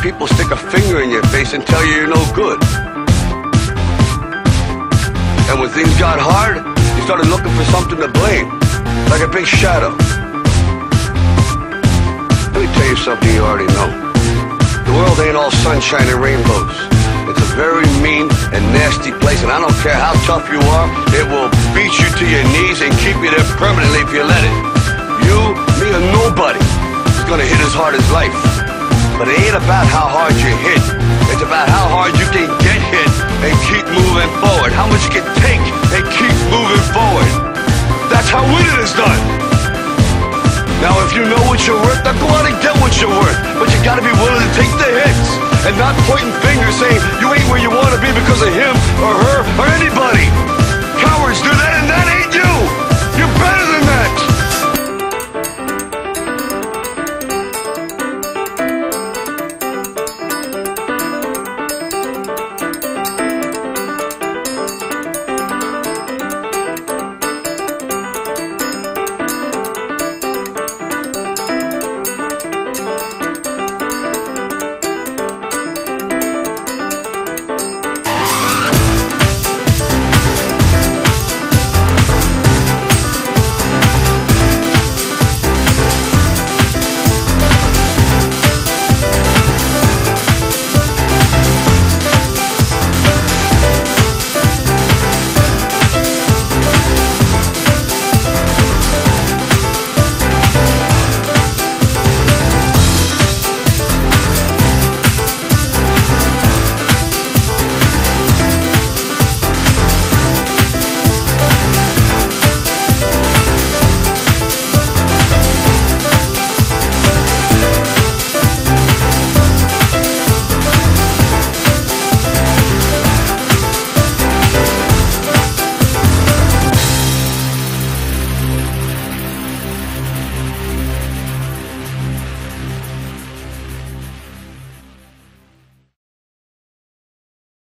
people stick a finger in your face and tell you you're no good. And when things got hard, you started looking for something to blame, like a big shadow. Let me tell you something you already know. The world ain't all sunshine and rainbows. It's a very mean and nasty place, and I don't care how tough you are, it will beat you to your knees and keep you there permanently if you let it. You, me, or nobody is gonna hit as hard as life. But it ain't about how hard you hit. It's about how hard you can get hit and keep moving forward. How much you can take and keep moving forward. That's how winning is done. Now if you know what you're worth, then go out and get what you're worth. But you gotta be willing to take the hits and not pointing fingers saying you ain't where you wanna be because of him or her or anybody. Cowards do that